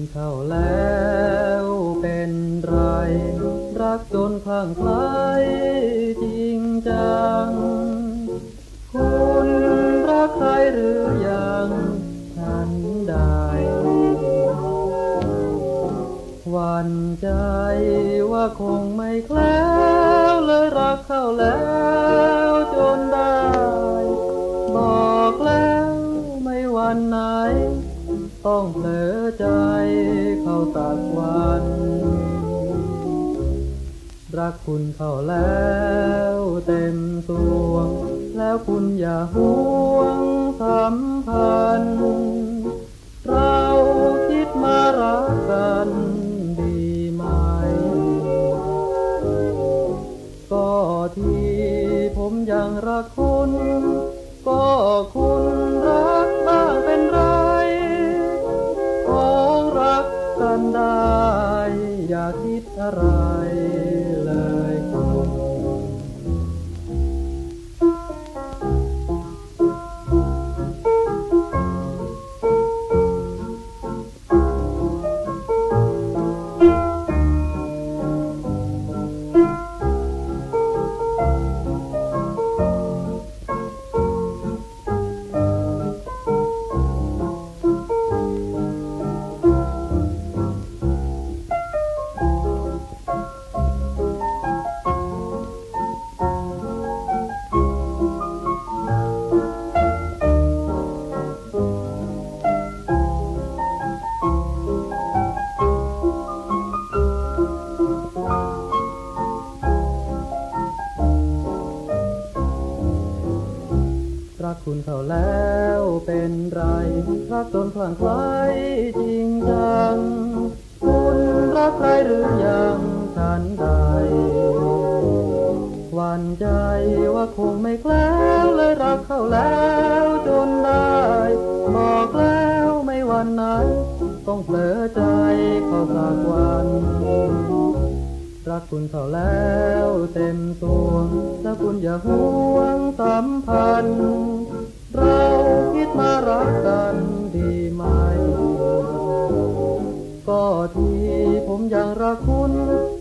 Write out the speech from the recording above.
เข้าแล้วเป็นไรรักจนคลั่งไคล้จริงจังคุณรักใครหรือยังฉันได้หวั่นใจว่าคงไม่แคล้วเลยรักเข้าแล้วจนได้บอกแล้วไม่วันไหนต้องเผลอใจเข้าสักวันรักคุณเข้าแล้วเต็มสวงแล้วคุณอย่าห่วงสัมพันธ์เราคิดมารักกันดีไหมก็ที่ผมยังรักคุณก็คุณรักบ้างเป็นไรของรักกันได้อย่าคิดอะไรเลยคุณรักคุณเข้าแล้วเป็นไรรักจนคลั่งไคล้จริงจังคุณรักใครหรือยังฉันได้หวั่นใจว่าคงไม่แคล้วเลยรักเข้าแล้วจนได้บอกแล้วไม่วันไหนต้องเผลอใจเข้าสักวันรักคุณเข้าแล้วเต็มตัวแล้วคุณอย่าห่วงสัมพันธ์เราคิดมารักกันดีไหมก็ที่ผมยังรักคุณ